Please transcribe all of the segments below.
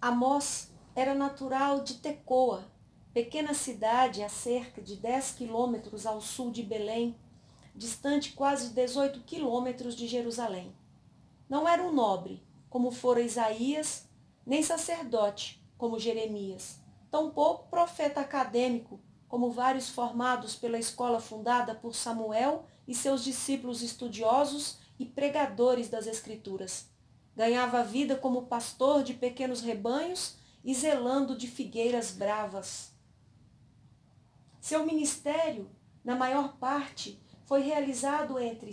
Amós era natural de Tecoa, pequena cidade a cerca de 10 quilômetros ao sul de Belém, distante quase 18 quilômetros de Jerusalém. Não era um nobre, como fora Isaías, nem sacerdote, como Jeremias, tampouco profeta acadêmico, como vários formados pela escola fundada por Samuel e seus discípulos estudiosos e pregadores das Escrituras. Ganhava a vida como pastor de pequenos rebanhos e zelando de figueiras bravas. Seu ministério, na maior parte, foi realizado entre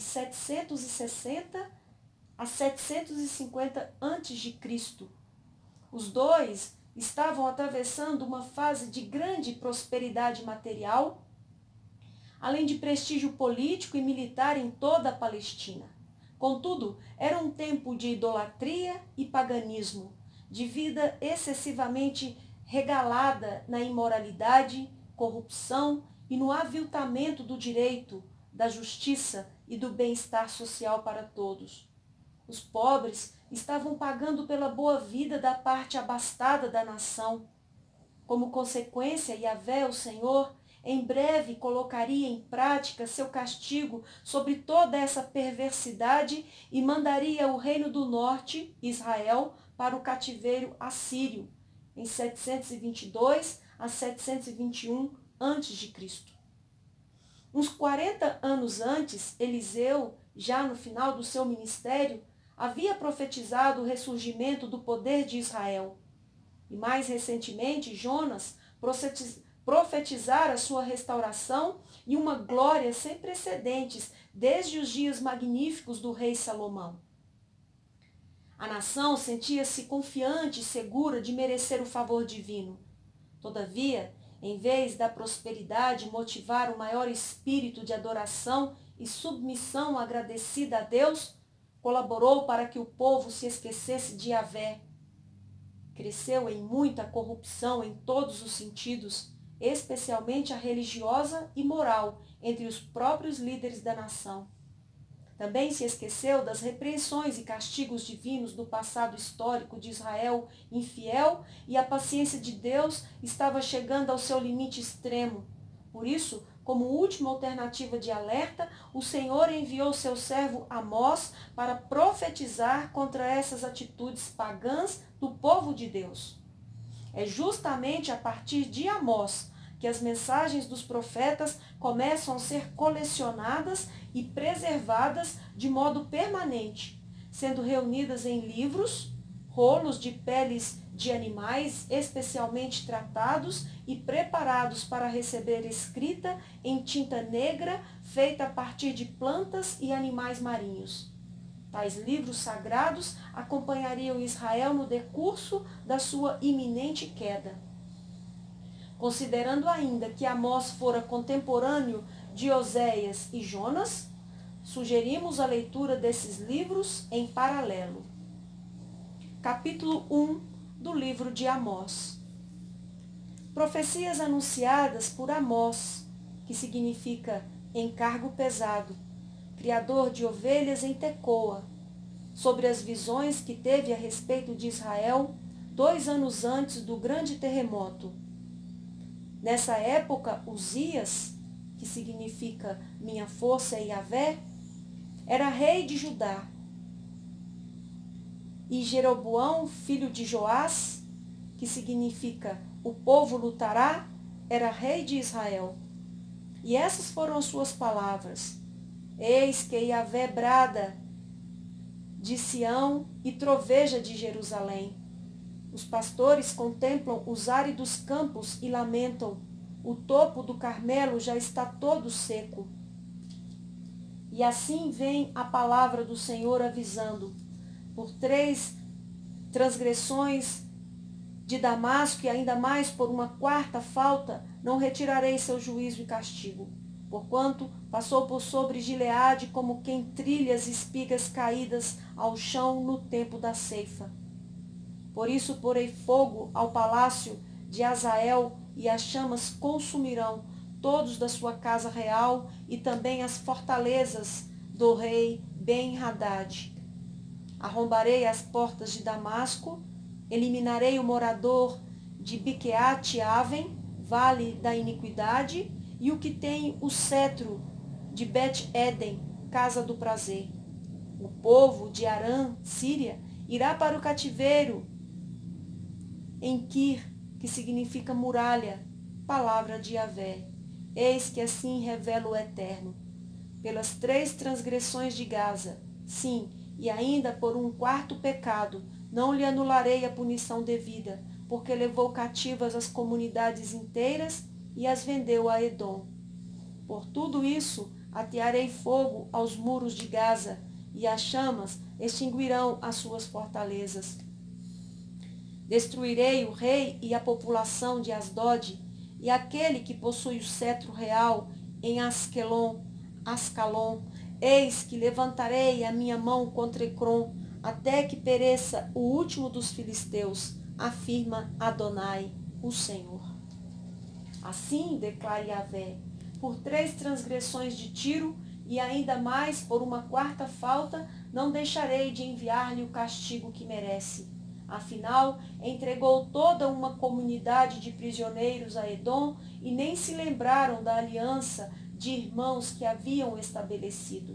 760 a 750 a.C. Os dois estavam atravessando uma fase de grande prosperidade material, além de prestígio político e militar em toda a Palestina. Contudo, era um tempo de idolatria e paganismo, de vida excessivamente regalada na imoralidade, corrupção e no aviltamento do direito, da justiça e do bem-estar social para todos. Os pobres estavam pagando pela boa vida da parte abastada da nação. Como consequência, Yahvé, o Senhor, em breve colocaria em prática seu castigo sobre toda essa perversidade e mandaria o reino do norte, Israel, para o cativeiro assírio, em 722 a 721 a.C. Uns 40 anos antes, Eliseu, já no final do seu ministério, havia profetizado o ressurgimento do poder de Israel. E mais recentemente, Jonas profetizara a sua restauração e uma glória sem precedentes desde os dias magníficos do rei Salomão. A nação sentia-se confiante e segura de merecer o favor divino. Todavia, em vez da prosperidade motivar o maior espírito de adoração e submissão agradecida a Deus, colaborou para que o povo se esquecesse de Yahvé. Cresceu em muita corrupção em todos os sentidos, especialmente a religiosa e moral entre os próprios líderes da nação. Também se esqueceu das repreensões e castigos divinos do passado histórico de Israel infiel e a paciência de Deus estava chegando ao seu limite extremo. Por isso, como última alternativa de alerta, o Senhor enviou seu servo Amós para profetizar contra essas atitudes pagãs do povo de Deus. É justamente a partir de Amós que as mensagens dos profetas começam a ser colecionadas e preservadas de modo permanente, sendo reunidas em livros, rolos de peles de animais especialmente tratados e preparados para receber escrita em tinta negra feita a partir de plantas e animais marinhos. Tais livros sagrados acompanhariam Israel no decurso da sua iminente queda. Considerando ainda que Amós fora contemporâneo de Oséias e Jonas, sugerimos a leitura desses livros em paralelo. Capítulo 1 do livro de Amós. Profecias anunciadas por Amós, que significa encargo pesado, criador de ovelhas em Tecoa, sobre as visões que teve a respeito de Israel 2 anos antes do grande terremoto. Nessa época, Uzias, que significa minha força é Yahvé, era rei de Judá. E Jeroboão, filho de Joás, que significa o povo lutará, era rei de Israel. E essas foram as suas palavras: eis que Yahvé brada de Sião e troveja de Jerusalém. Os pastores contemplam os áridos campos e lamentam: o topo do Carmelo já está todo seco. E assim vem a palavra do Senhor avisando: por 3 transgressões de Damasco e ainda mais por uma 4ª falta, não retirarei seu juízo e castigo. Porquanto passou por sobre Gileade como quem trilha as espigas caídas ao chão no tempo da ceifa. Por isso porei fogo ao palácio de Azael, e as chamas consumirão todos da sua casa real e também as fortalezas do rei Ben-Hadad. Arrombarei as portas de Damasco Eliminarei o morador de Biqueate-Aven, vale da iniquidade, e o que tem o cetro de Bet-Eden, casa do prazer. O povo de Arã, Síria, irá para o cativeiro em Quir, que significa muralha, palavra de Yahvé. Eis que assim revela o Eterno. Pelas 3 transgressões de Gaza, sim, e ainda por um 4º pecado, não lhe anularei a punição devida, porque levou cativas as comunidades inteiras e as vendeu a Edom. Por tudo isso, atearei fogo aos muros de Gaza, e as chamas extinguirão as suas fortalezas. Destruirei o rei e a população de Asdod, e aquele que possui o cetro real em Ascalon. Eis que levantarei a minha mão contra Ecrom, até que pereça o último dos filisteus, afirma Adonai, o Senhor. Assim declara Yahvé, por 3 transgressões de Tiro, e ainda mais por uma 4ª falta, não deixarei de enviar-lhe o castigo que merece. Afinal, entregou toda uma comunidade de prisioneiros a Edom, e nem se lembraram da aliança de irmãos que haviam estabelecido.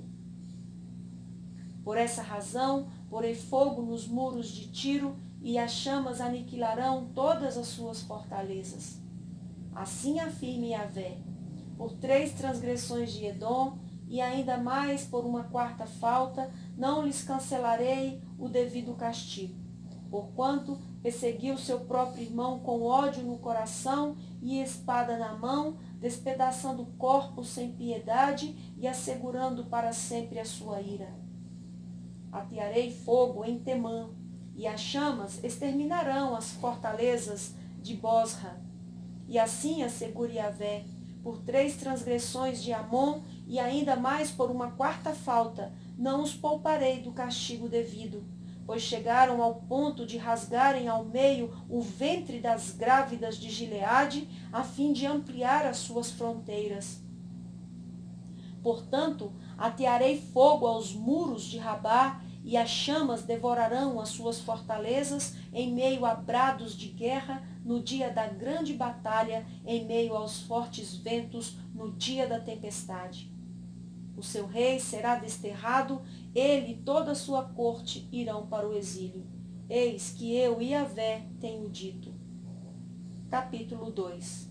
Por essa razão, porei fogo nos muros de Tiro, e as chamas aniquilarão todas as suas fortalezas. Assim afirma Yahvé, por 3 transgressões de Edom, e ainda mais por uma 4ª falta, não lhes cancelarei o devido castigo. Porquanto perseguiu seu próprio irmão com ódio no coração e espada na mão, despedaçando corpos sem piedade e assegurando para sempre a sua ira. Atearei fogo em Temã, e as chamas exterminarão as fortalezas de Bosra. E assim assegura Yahvé, por 3 transgressões de Amon, e ainda mais por uma 4ª falta, não os pouparei do castigo devido, pois chegaram ao ponto de rasgarem ao meio o ventre das grávidas de Gileade, a fim de ampliar as suas fronteiras. Portanto, atearei fogo aos muros de Rabá, e as chamas devorarão as suas fortalezas em meio a brados de guerra, no dia da grande batalha, em meio aos fortes ventos, no dia da tempestade. O seu rei será desterrado, ele e toda a sua corte irão para o exílio. Eis que eu, Yahvé, tenho dito. Capítulo 2.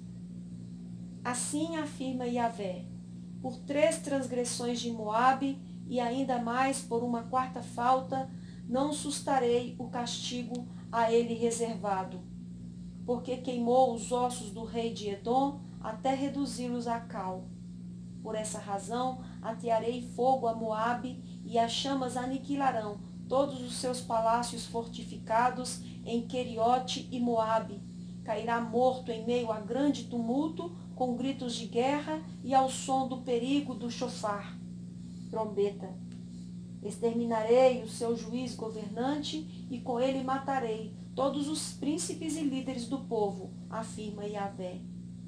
Assim afirma Yahvé, por 3 transgressões de Moabe, e ainda mais por uma 4ª falta, não sustarei o castigo a ele reservado, porque queimou os ossos do rei de Edom até reduzi-los a cal. Por essa razão, atearei fogo a Moabe, e as chamas aniquilarão todos os seus palácios fortificados em Queriote e Moabe. Cairá morto em meio a grande tumulto, com gritos de guerra e ao som do perigo do chofar. Trombeta. Exterminarei o seu juiz governante, e com ele matarei todos os príncipes e líderes do povo, afirma Yahvé.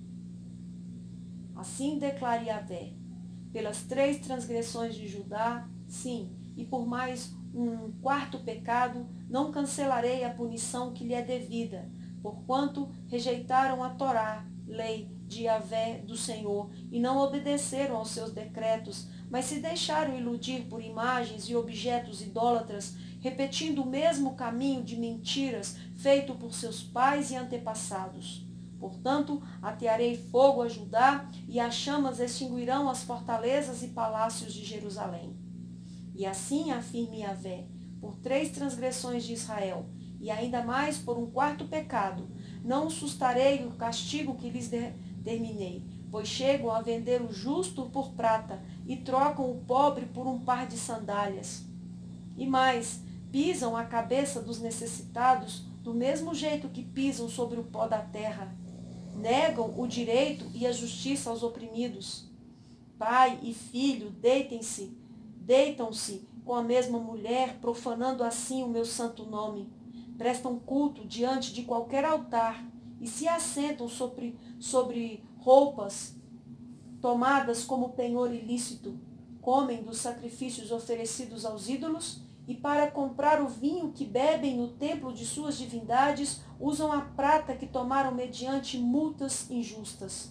Assim declara Yahvé, pelas 3 transgressões de Judá, sim, e por mais um 4º pecado, não cancelarei a punição que lhe é devida, porquanto rejeitaram a Torá, lei de Yahvé do Senhor, e não obedeceram aos seus decretos, mas se deixaram iludir por imagens e objetos idólatras, repetindo o mesmo caminho de mentiras feito por seus pais e antepassados. Portanto, atearei fogo a Judá, e as chamas extinguirão as fortalezas e palácios de Jerusalém. E assim afirme Yahvé, por 3 transgressões de Israel, e ainda mais por um 4º pecado, não sustarei o castigo que lhes determinei, pois chegam a vender o justo por prata, e trocam o pobre por um par de sandálias. E mais, pisam a cabeça dos necessitados do mesmo jeito que pisam sobre o pó da terra. Negam o direito e a justiça aos oprimidos. Pai e filho deitam-se com a mesma mulher, profanando assim o meu santo nome. Prestam culto diante de qualquer altar e se assentam sobre roupas tomadas como penhor ilícito. Comem dos sacrifícios oferecidos aos ídolos e para comprar o vinho que bebem no templo de suas divindades, usam a prata que tomaram mediante multas injustas.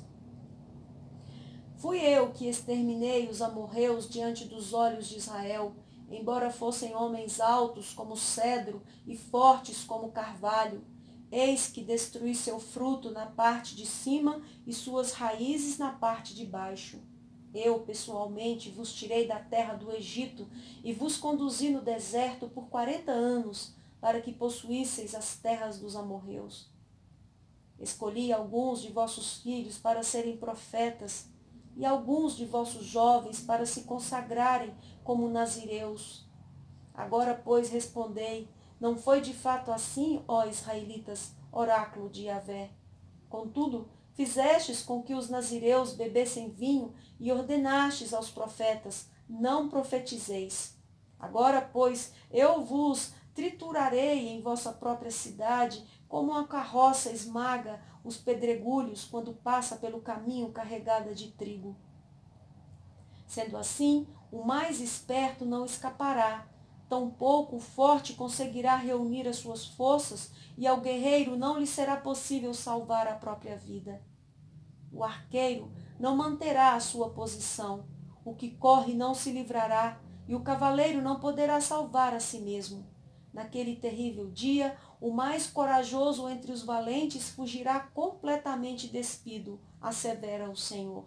Fui eu que exterminei os amorreus diante dos olhos de Israel, embora fossem homens altos como cedro e fortes como carvalho. Eis que destruí seu fruto na parte de cima e suas raízes na parte de baixo. Eu, pessoalmente, vos tirei da terra do Egito e vos conduzi no deserto por 40 anos, para que possuísseis as terras dos amorreus. Escolhi alguns de vossos filhos para serem profetas, e alguns de vossos jovens para se consagrarem como nazireus. Agora, pois, respondei, não foi de fato assim, ó israelitas, oráculo de Yahvé. Contudo, fizestes com que os nazireus bebessem vinho e ordenastes aos profetas, não profetizeis. Agora, pois, eu vos triturarei em vossa própria cidade, como uma carroça esmaga os pedregulhos quando passa pelo caminho carregada de trigo. Sendo assim, o mais esperto não escapará, tampouco o forte conseguirá reunir as suas forças, e ao guerreiro não lhe será possível salvar a própria vida. O arqueiro não manterá a sua posição, o que corre não se livrará, e o cavaleiro não poderá salvar a si mesmo. Naquele terrível dia, o mais corajoso entre os valentes fugirá completamente despido, assevera o Senhor.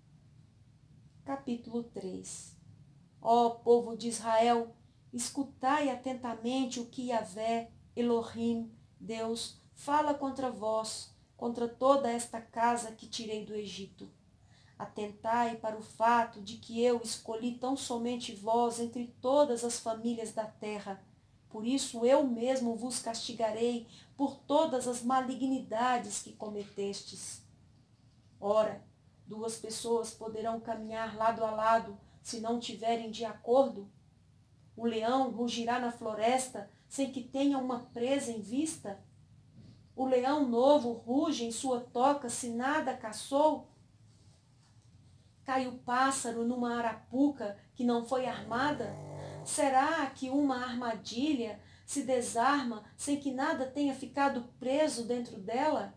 Capítulo 3. Ó povo de Israel, escutai atentamente o que Yahvé, Elohim, Deus, fala contra vós, contra toda esta casa que tirei do Egito. Atentai para o fato de que eu escolhi tão somente vós entre todas as famílias da terra. Por isso eu mesmo vos castigarei por todas as malignidades que cometestes. Ora, duas pessoas poderão caminhar lado a lado se não tiverem de acordo? O leão rugirá na floresta sem que tenha uma presa em vista? O leão novo ruge em sua toca se nada caçou? Cai o pássaro numa arapuca que não foi armada? Será que uma armadilha se desarma sem que nada tenha ficado preso dentro dela?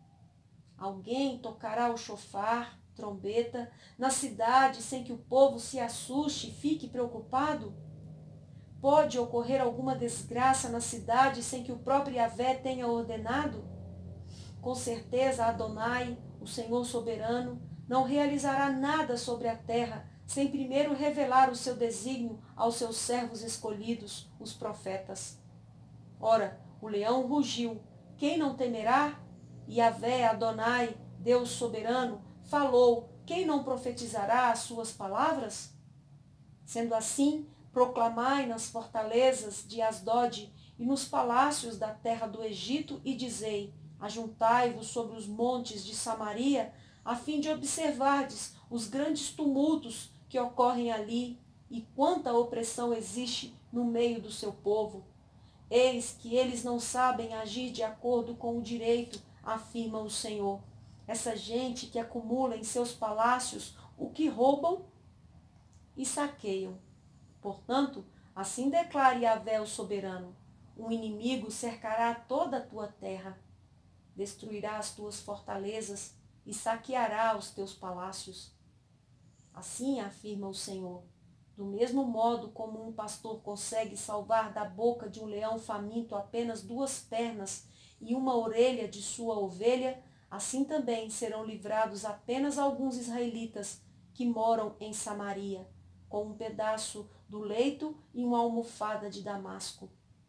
Alguém tocará o chofar, trombeta, na cidade sem que o povo se assuste e fique preocupado? Pode ocorrer alguma desgraça na cidade sem que o próprio Yahvé tenha ordenado? Com certeza Adonai, o Senhor soberano, não realizará nada sobre a terra sem primeiro revelar o seu desígnio aos seus servos escolhidos, os profetas. Ora, o leão rugiu, quem não temerá? Yahvé, Adonai, Deus soberano, falou, quem não profetizará as suas palavras? Sendo assim, proclamai nas fortalezas de Asdod e nos palácios da terra do Egito e dizei, ajuntai-vos sobre os montes de Samaria, a fim de observardes os grandes tumultos que ocorrem ali e quanta opressão existe no meio do seu povo. Eis que eles não sabem agir de acordo com o direito, afirma o Senhor. Essa gente que acumula em seus palácios o que roubam e saqueiam. Portanto, assim declara Yahvé o soberano, um inimigo cercará toda a tua terra, destruirá as tuas fortalezas e saqueará os teus palácios. Assim afirma o Senhor, do mesmo modo como um pastor consegue salvar da boca de um leão faminto apenas 2 pernas e uma orelha de sua ovelha, assim também serão livrados apenas alguns israelitas que moram em Samaria, com um pedaço do leito e uma almofada de damasco.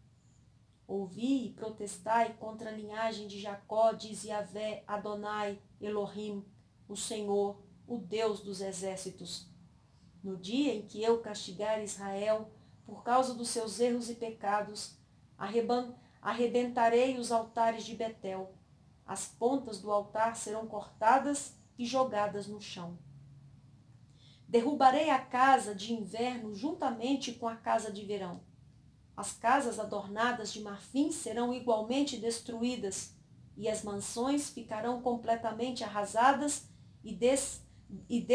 Ouvi e protestai contra a linhagem de Jacó, diz Yahvé, Adonai, Elohim, o Senhor, o Deus dos exércitos. No dia em que eu castigar Israel por causa dos seus erros e pecados, arrebentarei os altares de Betel. As pontas do altar serão cortadas e jogadas no chão. Derrubarei a casa de inverno juntamente com a casa de verão. As casas adornadas de marfim serão igualmente destruídas, e as mansões ficarão completamente arrasadas e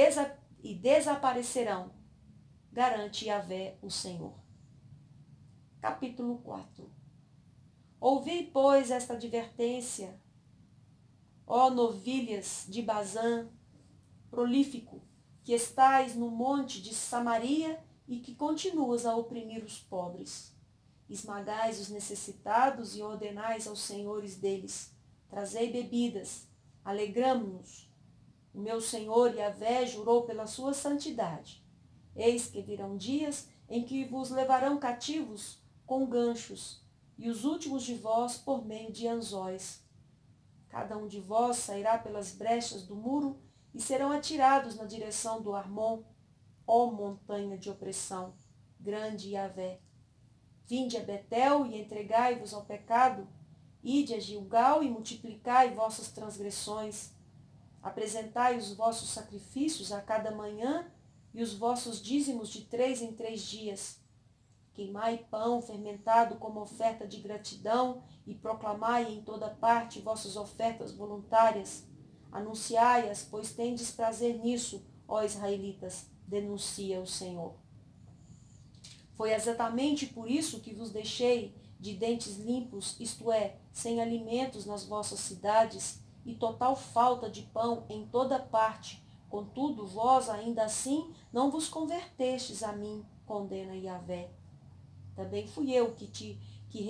desaparecerão, garante Yahvé, o Senhor. Capítulo 4. Ouvi, pois, esta advertência, ó novilhas de Bazã, prolífico, que estais no monte de Samaria e que continuas a oprimir os pobres. Esmagais os necessitados e ordenais aos senhores deles: trazei bebidas, alegramo-nos. O meu Senhor Yahvé jurou pela sua santidade. Eis que virão dias em que vos levarão cativos com ganchos, e os últimos de vós por meio de anzóis. Cada um de vós sairá pelas brechas do muro e serão atirados na direção do Armon, ó montanha de opressão, grande Yahvé. Vinde a Betel e entregai-vos ao pecado, ide a Gilgal e multiplicai vossas transgressões. Apresentai os vossos sacrifícios a cada manhã e os vossos dízimos de 3 em 3 dias. Queimai pão fermentado como oferta de gratidão e proclamai em toda parte vossas ofertas voluntárias. Anunciai-as, pois tendes prazer nisso, ó israelitas, denuncia o Senhor. Foi exatamente por isso que vos deixei de dentes limpos, isto é, sem alimentos nas vossas cidades, e total falta de pão em toda parte. Contudo, vós ainda assim não vos convertestes a mim, condena Yahvé. Também fui eu que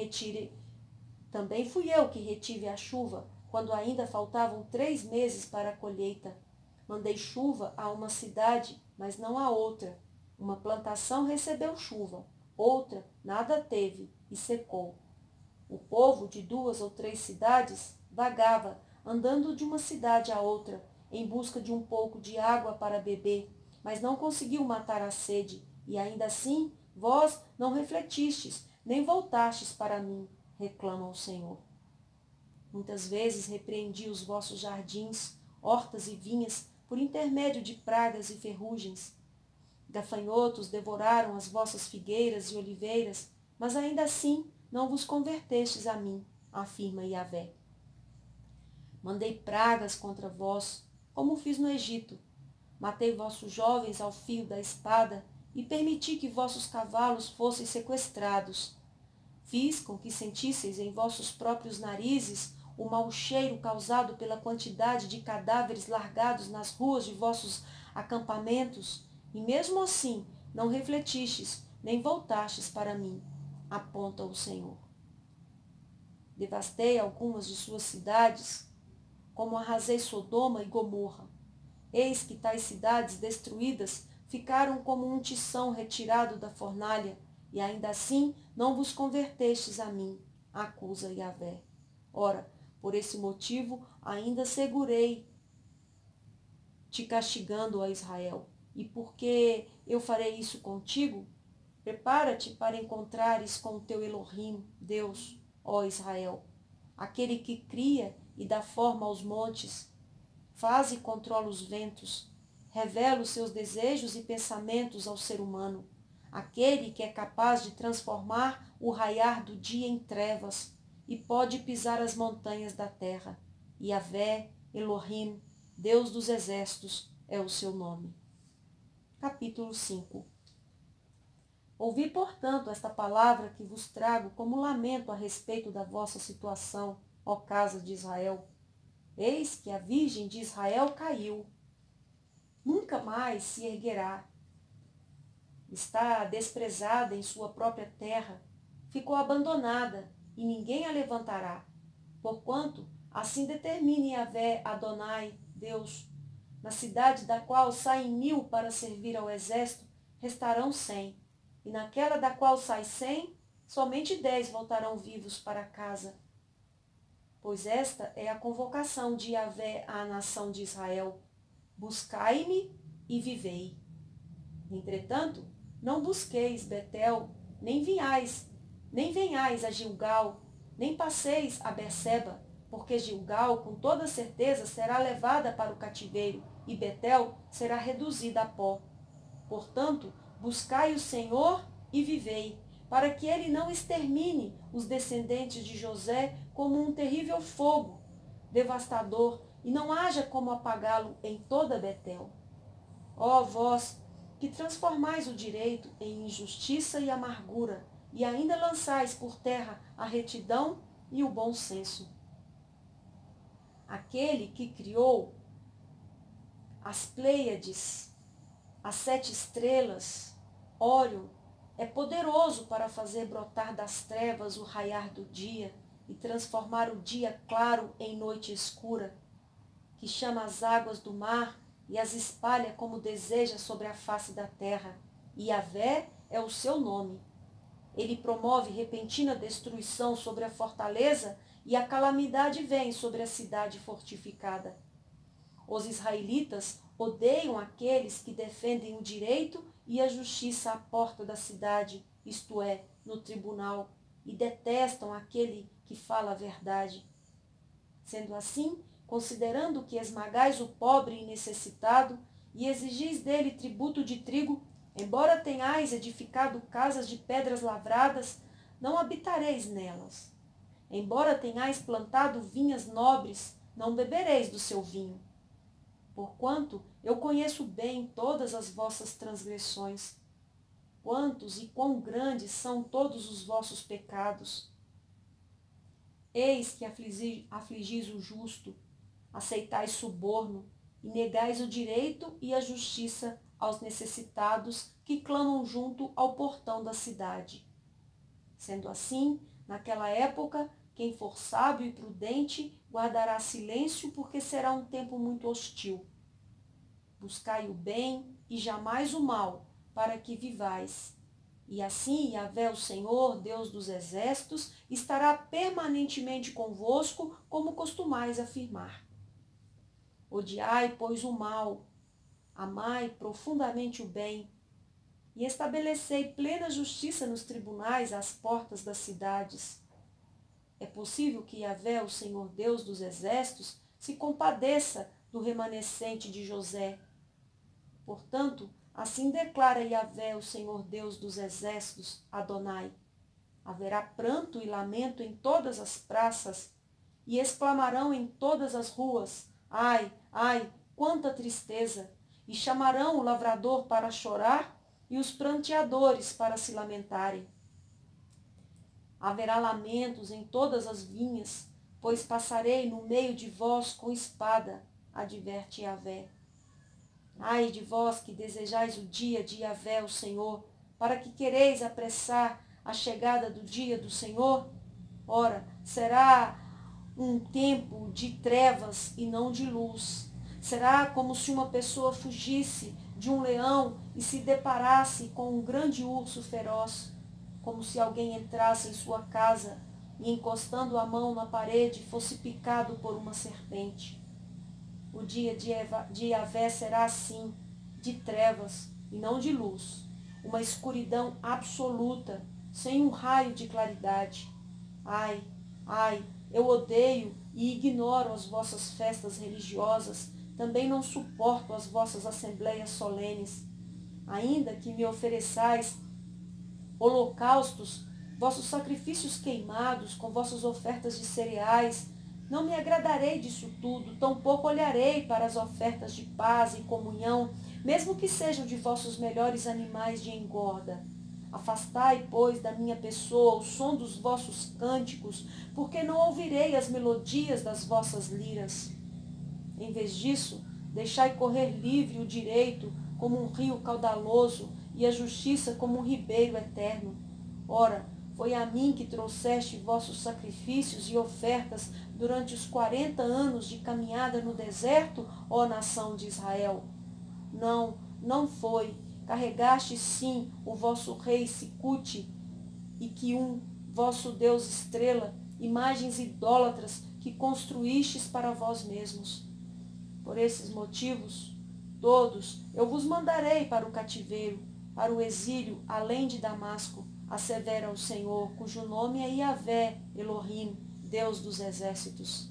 retive a chuva, quando ainda faltavam 3 meses para a colheita. Mandei chuva a uma cidade, mas não a outra. Uma plantação recebeu chuva, outra nada teve e secou. O povo de 2 ou 3 cidades vagava, andando de uma cidade a outra, em busca de um pouco de água para beber, mas não conseguiu matar a sede, e ainda assim vós não refletistes, nem voltastes para mim, reclama o Senhor. Muitas vezes repreendi os vossos jardins, hortas e vinhas, por intermédio de pragas e ferrugens. Gafanhotos devoraram as vossas figueiras e oliveiras, mas ainda assim não vos convertestes a mim, afirma Yahvé. Mandei pragas contra vós, como fiz no Egito. Matei vossos jovens ao fio da espada e permiti que vossos cavalos fossem sequestrados. Fiz com que sentisseis em vossos próprios narizes o mau cheiro causado pela quantidade de cadáveres largados nas ruas de vossos acampamentos, e mesmo assim não refletistes, nem voltastes para mim, aponta o Senhor. Devastei algumas de suas cidades, como arrasei Sodoma e Gomorra. Eis que tais cidades destruídas ficaram como um tição retirado da fornalha, e ainda assim não vos convertestes a mim, acusa Yahvé. Ora, por esse motivo ainda segurei, te castigando, ó Israel. E porque eu farei isso contigo, prepara-te para encontrares com o teu Elohim, Deus, ó Israel, aquele que cria e dá forma aos montes, faz e controla os ventos, revela os seus desejos e pensamentos ao ser humano, aquele que é capaz de transformar o raiar do dia em trevas e pode pisar as montanhas da terra. Yahvé, Elohim, Deus dos exércitos, é o seu nome. Capítulo 5. Ouvi, portanto, esta palavra que vos trago como lamento a respeito da vossa situação, ó casa de Israel. Eis que a Virgem de Israel caiu. Nunca mais se erguerá. Está desprezada em sua própria terra, ficou abandonada, e ninguém a levantará. Porquanto, assim determine Yahvé Adonai, Deus, na cidade da qual saem 1000 para servir ao exército, restarão 100, e naquela da qual sai 100, somente 10 voltarão vivos para casa. Pois esta é a convocação de Yahvé à nação de Israel: buscai-me e vivei. Entretanto, não busqueis Betel, nem venhais a Gilgal, nem passeis a Berseba, porque Gilgal com toda certeza será levada para o cativeiro, e Betel será reduzida a pó. Portanto, buscai o Senhor e vivei, para que ele não extermine os descendentes de José como um terrível fogo devastador, e não haja como apagá-lo em toda Betel. Ó vós, que transformais o direito em injustiça e amargura, e ainda lançais por terra a retidão e o bom senso. Aquele que criou as Pleiades, as 7 estrelas, Órion, é poderoso para fazer brotar das trevas o raiar do dia e transformar o dia claro em noite escura, que chama as águas do mar e as espalha como deseja sobre a face da terra. Yahvé é o seu nome. Ele promove repentina destruição sobre a fortaleza e a calamidade vem sobre a cidade fortificada. Os israelitas odeiam aqueles que defendem o direito e a justiça à porta da cidade, isto é, no tribunal, e detestam aquele que fala a verdade. Sendo assim, considerando que esmagais o pobre e necessitado e exigis dele tributo de trigo, embora tenhais edificado casas de pedras lavradas, não habitareis nelas. Embora tenhais plantado vinhas nobres, não bebereis do seu vinho. Porquanto eu conheço bem todas as vossas transgressões, quantos e quão grandes são todos os vossos pecados. Eis que afligis o justo, aceitais suborno, e negais o direito e a justiça aos necessitados que clamam junto ao portão da cidade. Sendo assim, naquela época, quem for sábio e prudente guardará silêncio, porque será um tempo muito hostil. Buscai o bem e jamais o mal, para que vivais. E assim Yahvé, o Senhor, Deus dos exércitos, estará permanentemente convosco, como costumais afirmar. Odiai, pois, o mal, amai profundamente o bem, e estabelecei plena justiça nos tribunais às portas das cidades. É possível que Yahvé, o Senhor Deus dos exércitos, se compadeça do remanescente de José. Portanto, assim declara Yahvé, o Senhor Deus dos exércitos, Adonai: haverá pranto e lamento em todas as praças, e exclamarão em todas as ruas: ai, ai, quanta tristeza! E chamarão o lavrador para chorar e os pranteadores para se lamentarem. Haverá lamentos em todas as vinhas, pois passarei no meio de vós com espada, adverte Yahvé. Ai de vós que desejais o dia de Yahvé, o Senhor, para que quereis apressar a chegada do dia do Senhor? Ora, será um tempo de trevas e não de luz. Será como se uma pessoa fugisse de um leão e se deparasse com um grande urso feroz, como se alguém entrasse em sua casa e, encostando a mão na parede, fosse picado por uma serpente. O dia de Yahvé será assim, de trevas e não de luz, uma escuridão absoluta, sem um raio de claridade. Ai, ai, eu odeio e ignoro as vossas festas religiosas, também não suporto as vossas assembleias solenes. Ainda que me ofereçais holocaustos, vossos sacrifícios queimados, com vossas ofertas de cereais, não me agradarei disso tudo, tampouco olharei para as ofertas de paz e comunhão, mesmo que sejam de vossos melhores animais de engorda. Afastai, pois, da minha pessoa o som dos vossos cânticos, porque não ouvirei as melodias das vossas liras. Em vez disso, deixai correr livre o direito como um rio caudaloso e a justiça como um ribeiro eterno. Ora, foi a mim que trouxeste vossos sacrifícios e ofertas durante os 40 anos de caminhada no deserto, ó nação de Israel? Não, não foi. Carregaste sim o vosso rei Sicute e Quium, vosso Deus estrela, imagens idólatras que construístes para vós mesmos. Por esses motivos, todos, eu vos mandarei para o cativeiro, para o exílio, além de Damasco, assevera o Senhor, cujo nome é Yahvé, Elohim, Deus dos exércitos.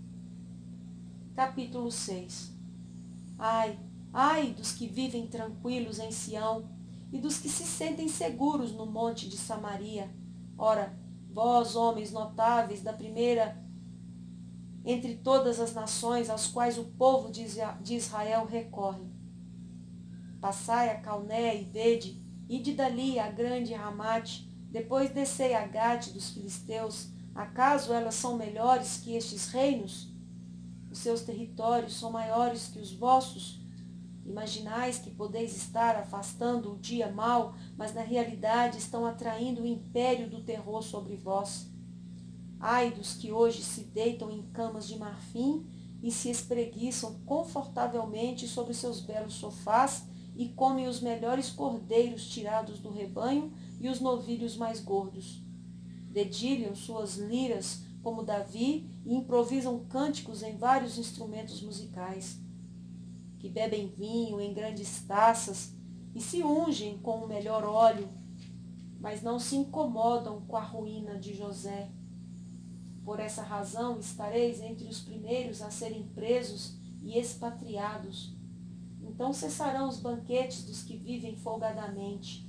Capítulo 6. Ai, ai dos que vivem tranquilos em Sião, e dos que se sentem seguros no monte de Samaria. Ora, vós, homens notáveis da primeira entre todas as nações às quais o povo de Israel recorre. Passai a Calné e vede, ide dali a grande Ramate, Depois descei a Gade dos filisteus. Acaso elas são melhores que estes reinos? Os seus territórios são maiores que os vossos? Imaginais que podeis estar afastando o dia mau, mas na realidade estão atraindo o império do terror sobre vós. Ai dos que hoje se deitam em camas de marfim e se espreguiçam confortavelmente sobre seus belos sofás e comem os melhores cordeiros tirados do rebanho e os novilhos mais gordos. Dedilham suas liras como Davi e improvisam cânticos em vários instrumentos musicais, que bebem vinho em grandes taças e se ungem com o melhor óleo, mas não se incomodam com a ruína de José. Por essa razão estareis entre os primeiros a serem presos e expatriados. Então cessarão os banquetes dos que vivem folgadamente.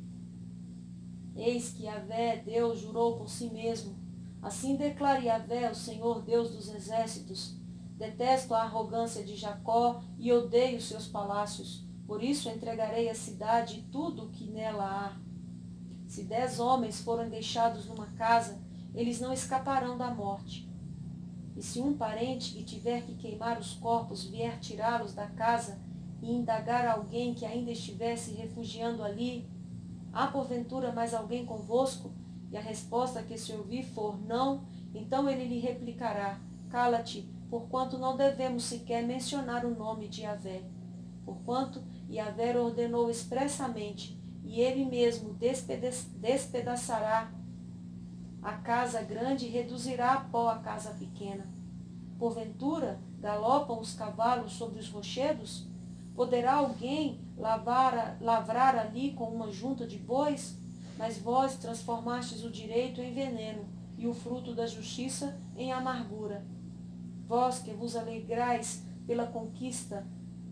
Eis que Yahvé, Deus, jurou por si mesmo. Assim declara Yahvé, o Senhor Deus dos exércitos: detesto a arrogância de Jacó e odeio seus palácios. Por isso entregarei a cidade e tudo o que nela há. Se 10 homens forem deixados numa casa, eles não escaparão da morte. E se um parente que tiver que queimar os corpos vier tirá-los da casa e indagar alguém que ainda estivesse refugiando ali: há porventura mais alguém convosco? E a resposta que se ouvir for não, então ele lhe replicará: cala-te, porquanto não devemos sequer mencionar o nome de Yahvé. Porquanto Yahvé ordenou expressamente, e ele mesmo despedaçará a casa grande e reduzirá a pó a casa pequena. Porventura, galopam os cavalos sobre os rochedos? Poderá alguém lavrar ali com uma junta de bois? Mas vós transformastes o direito em veneno e o fruto da justiça em amargura. Vós que vos alegrais pela conquista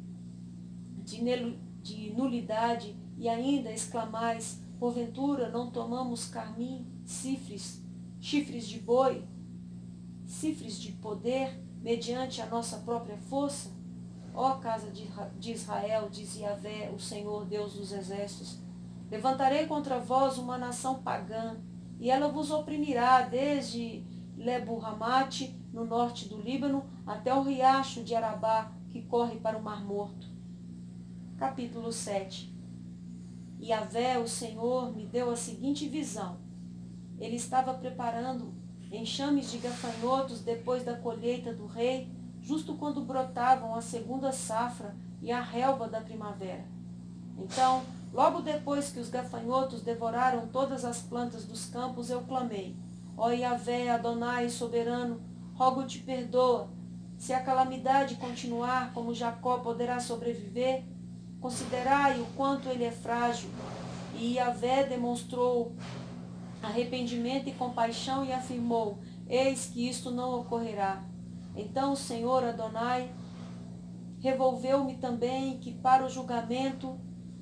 de nulidade e ainda exclamais: porventura não tomamos carmim, chifres de boi, cifres de poder, mediante a nossa própria força? Ó casa de Israel, diz Yahvé, o Senhor Deus dos exércitos: levantarei contra vós uma nação pagã, e ela vos oprimirá desde Lebo-Ramate, no norte do Líbano, até o riacho de Arabá, que corre para o Mar Morto. Capítulo 7. Yahvé, o Senhor, me deu a seguinte visão. Ele estava preparando enxames de gafanhotos depois da colheita do rei, justo quando brotavam a segunda safra e a relva da primavera. Então, logo depois que os gafanhotos devoraram todas as plantas dos campos, eu clamei: ó Yahvé, Adonai, soberano, rogo-te, perdoa. Se a calamidade continuar, como Jacó poderá sobreviver? Considerai o quanto ele é frágil. E Yahvé demonstrou arrependimento e compaixão e afirmou: eis que isto não ocorrerá. Então o Senhor Adonai revolveu-me também que para o julgamento,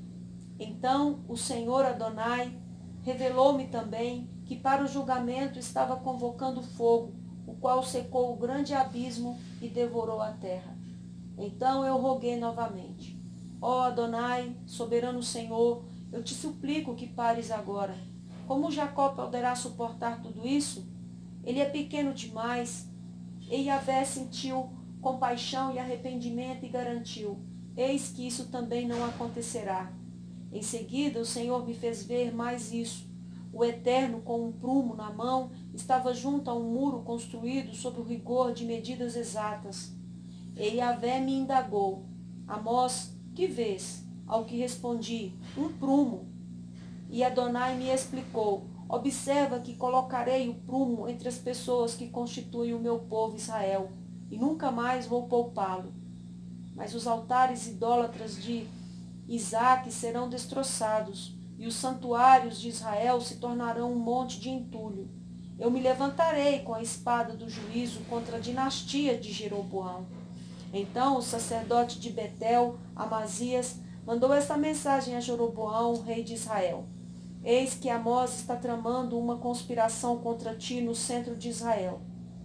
então o Senhor Adonai revelou-me também que para o julgamento estava convocando fogo, o qual secou o grande abismo e devorou a terra. Então eu roguei novamente: ó Adonai, soberano Senhor, eu te suplico que pares agora. Como Jacó poderá suportar tudo isso? Ele é pequeno demais. E Yahvé sentiu compaixão e arrependimento e garantiu: eis que isso também não acontecerá. Em seguida, o Senhor me fez ver mais isso. O Eterno, com um prumo na mão, estava junto a um muro construído sob o rigor de medidas exatas. E Yahvé me indagou: Amós, que vês? Ao que respondi: um prumo. E Adonai me explicou: observa que colocarei o prumo entre as pessoas que constituem o meu povo Israel, e nunca mais vou poupá-lo. Mas os altares idólatras de Isaque serão destroçados, e os santuários de Israel se tornarão um monte de entulho. Eu me levantarei com a espada do juízo contra a dinastia de Jeroboão. Então o sacerdote de Betel, Amazias, mandou esta mensagem a Jeroboão, rei de Israel: eis que Amós está tramando uma conspiração contra ti no centro de Israel.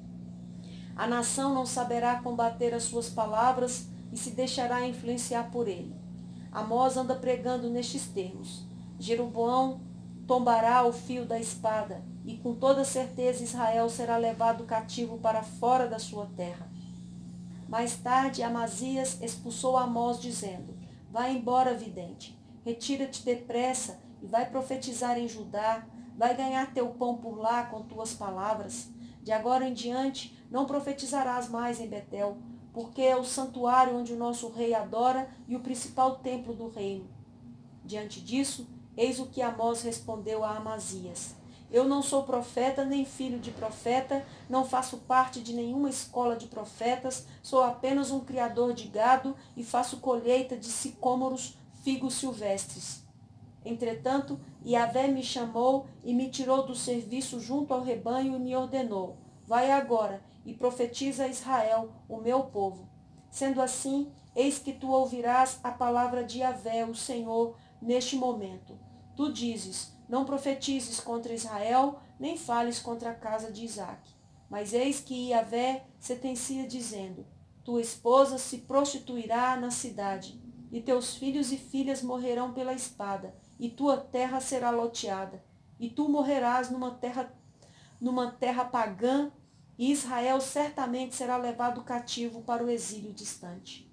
A nação não saberá combater as suas palavras e se deixará influenciar por ele. Amós anda pregando nestes termos: Jeroboão tombará o fio da espada, e com toda certeza Israel será levado cativo para fora da sua terra. Mais tarde, Amazias expulsou Amós, dizendo: Vai embora, vidente, retira-te depressa e vai profetizar em Judá, vai ganhar teu pão por lá com tuas palavras. De agora em diante, não profetizarás mais em Betel, porque é o santuário onde o nosso rei adora e o principal templo do reino. Diante disso, eis o que Amós respondeu a Amazias: Eu não sou profeta nem filho de profeta, não faço parte de nenhuma escola de profetas, sou apenas um criador de gado e faço colheita de sicômoros, figos silvestres. Entretanto, Yahvé me chamou e me tirou do serviço junto ao rebanho e me ordenou: Vai agora e profetiza a Israel, o meu povo. Sendo assim, eis que tu ouvirás a palavra de Yahvé, o Senhor, neste momento. Tu dizes: Não profetizes contra Israel, nem fales contra a casa de Isaque. Mas eis que Yahvé sentencia dizendo: Tua esposa se prostituirá na cidade, e teus filhos e filhas morrerão pela espada, e tua terra será loteada, e tu morrerás numa terra pagã, e Israel certamente será levado cativo para o exílio distante.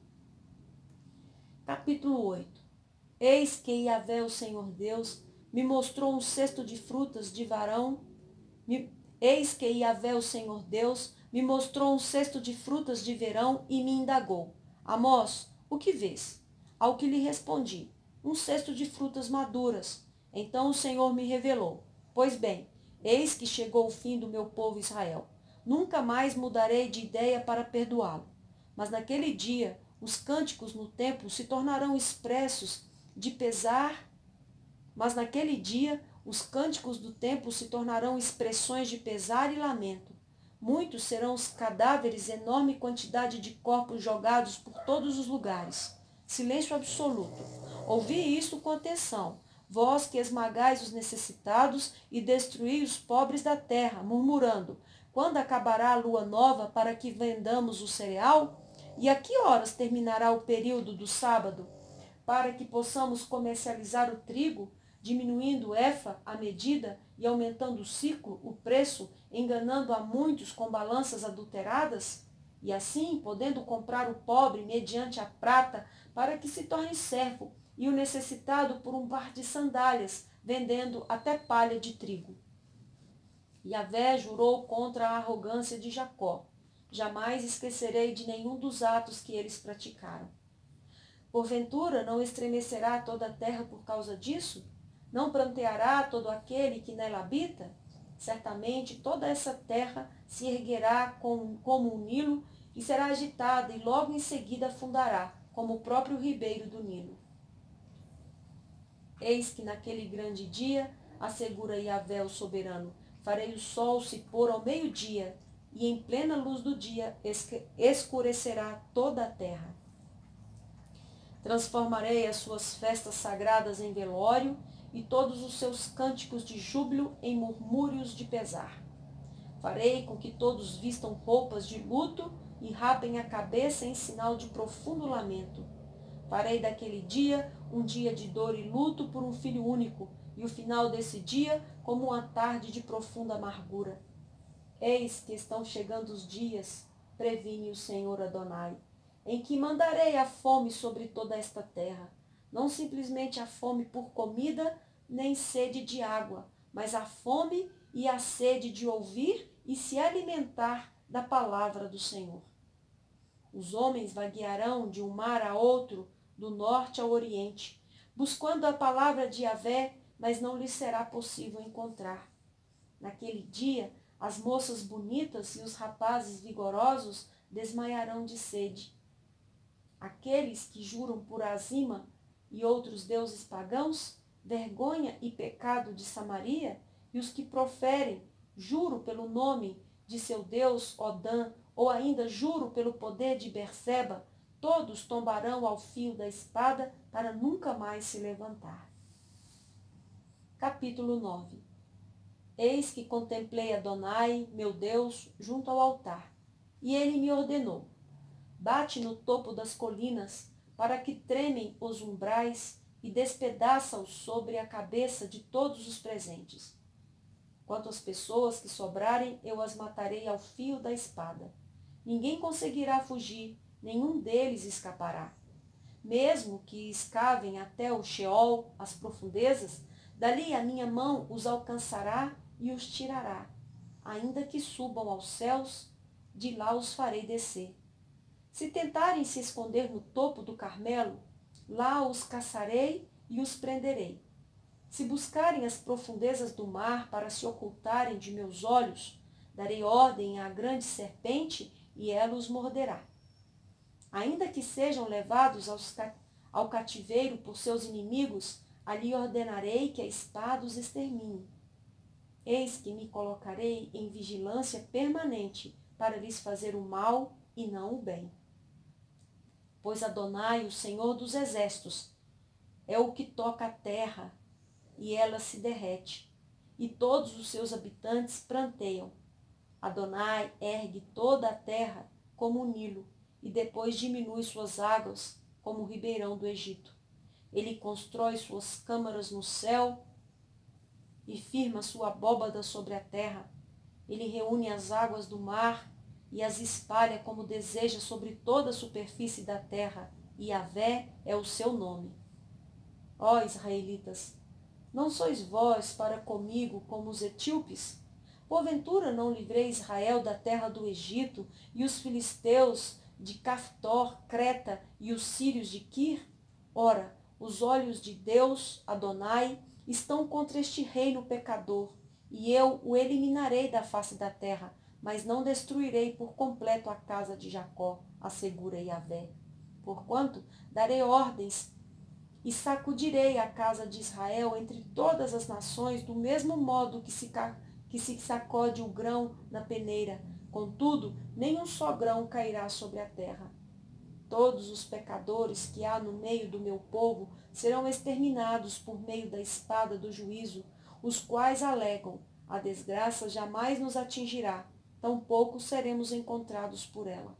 Capítulo 8. Eis que Yahvé, o Senhor Deus, me mostrou um cesto de frutas de varão. Eis que Yahvé, o Senhor Deus, me mostrou um cesto de frutas de verão e me indagou: Amós, o que vês? Ao que lhe respondi: Um cesto de frutas maduras. Então o Senhor me revelou: Pois bem, eis que chegou o fim do meu povo Israel. Nunca mais mudarei de ideia para perdoá-lo. Mas naquele dia, os cânticos no templo se tornarão expressos de pesar. Mas naquele dia, os cânticos do templo se tornarão expressões de pesar e lamento. Muitos serão os cadáveres, enorme quantidade de corpos jogados por todos os lugares. Silêncio absoluto. Ouvi isto com atenção. Vós que esmagais os necessitados e destruís os pobres da terra, murmurando: Quando acabará a lua nova para que vendamos o cereal? E a que horas terminará o período do sábado, para que possamos comercializar o trigo, diminuindo o efa, a medida, e aumentando o ciclo, o preço, enganando a muitos com balanças adulteradas? E assim, podendo comprar o pobre mediante a prata, para que se torne servo, e o necessitado por um par de sandálias, vendendo até palha de trigo. Yahvé jurou contra a arrogância de Jacó: Jamais esquecerei de nenhum dos atos que eles praticaram. Porventura não estremecerá toda a terra por causa disso? Não pranteará todo aquele que nela habita? Certamente toda essa terra se erguerá como um Nilo e será agitada, e logo em seguida afundará, como o próprio ribeiro do Nilo. Eis que naquele grande dia, assegura Yahvé o soberano, farei o sol se pôr ao meio-dia, e em plena luz do dia escurecerá toda a terra. Transformarei as suas festas sagradas em velório e todos os seus cânticos de júbilo em murmúrios de pesar. Farei com que todos vistam roupas de luto e rapem a cabeça em sinal de profundo lamento. Farei daquele dia um dia de dor e luto por um filho único, e o final desse dia como uma tarde de profunda amargura. Eis que estão chegando os dias, previne o Senhor Adonai, em que mandarei a fome sobre toda esta terra, não simplesmente a fome por comida, nem sede de água, mas a fome e a sede de ouvir e se alimentar da palavra do Senhor. Os homens vaguearão de um mar a outro, do norte ao oriente, buscando a palavra de Yahvé, mas não lhes será possível encontrar. Naquele dia, as moças bonitas e os rapazes vigorosos desmaiarão de sede. Aqueles que juram por Azima e outros deuses pagãos, vergonha e pecado de Samaria, e os que proferem, juro pelo nome de seu deus Odã, ou ainda juro pelo poder de Berseba, todos tombarão ao fio da espada para nunca mais se levantar. Capítulo 9. Eis que contemplei Adonai, meu Deus, junto ao altar, e ele me ordenou: Bate no topo das colinas, para que tremem os umbrais, e despedaça-os sobre a cabeça de todos os presentes. Quanto às pessoas que sobrarem, eu as matarei ao fio da espada. Ninguém conseguirá fugir, nenhum deles escapará. Mesmo que escavem até o Sheol, as profundezas, dali a minha mão os alcançará e os tirará. Ainda que subam aos céus, de lá os farei descer. Se tentarem se esconder no topo do Carmelo, lá os caçarei e os prenderei. Se buscarem as profundezas do mar para se ocultarem de meus olhos, darei ordem à grande serpente e ela os morderá. Ainda que sejam levados ao cativeiro por seus inimigos, ali ordenarei que a espada os extermine. Eis que me colocarei em vigilância permanente para lhes fazer o mal e não o bem. Pois Adonai, o Senhor dos exércitos, é o que toca a terra, e ela se derrete, e todos os seus habitantes pranteiam. Adonai ergue toda a terra como o Nilo, e depois diminui suas águas como o ribeirão do Egito. Ele constrói suas câmaras no céu e firma sua abóbada sobre a terra. Ele reúne as águas do mar e as espalha como deseja sobre toda a superfície da terra, e Yahvé é o seu nome. Ó israelitas, não sois vós para comigo como os etíopes? Porventura não livrei Israel da terra do Egito, e os filisteus de Caftor, Creta, e os sírios de Quir? Ora, os olhos de Deus, Adonai, estão contra este reino pecador, e eu o eliminarei da face da terra, mas não destruirei por completo a casa de Jacó, assegura Yahvé. Porquanto darei ordens e sacudirei a casa de Israel entre todas as nações, do mesmo modo que se sacode o grão na peneira. Contudo, nem um só grão cairá sobre a terra. Todos os pecadores que há no meio do meu povo serão exterminados por meio da espada do juízo, os quais alegam: a desgraça jamais nos atingirá, tampouco seremos encontrados por ela.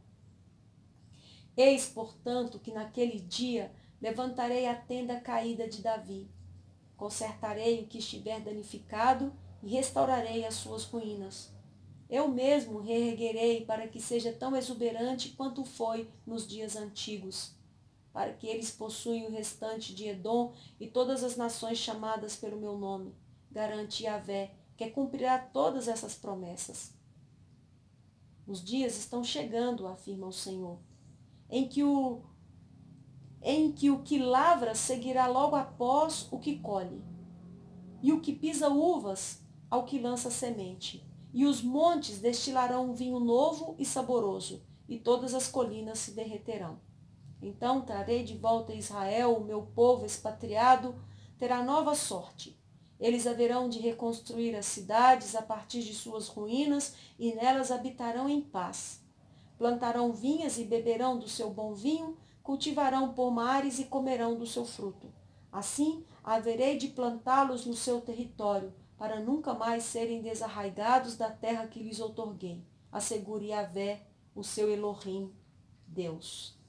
Eis, portanto, que naquele dia levantarei a tenda caída de Davi, consertarei o que estiver danificado e restaurarei as suas ruínas. Eu mesmo reerguerei para que seja tão exuberante quanto foi nos dias antigos, para que eles possuem o restante de Edom e todas as nações chamadas pelo meu nome. Garante Yahvé, que cumprirá todas essas promessas. Os dias estão chegando, afirma o Senhor, em que o que lavra seguirá logo após o que colhe, e o que pisa uvas ao que lança semente. E os montes destilarão um vinho novo e saboroso, e todas as colinas se derreterão. Então trarei de volta a Israel, o meu povo expatriado, terá nova sorte. Eles haverão de reconstruir as cidades a partir de suas ruínas, e nelas habitarão em paz. Plantarão vinhas e beberão do seu bom vinho, cultivarão pomares e comerão do seu fruto. Assim, haverei de plantá-los no seu território, para nunca mais serem desarraigados da terra que lhes outorguei. Assegure Yahvé, o seu Elohim, Deus.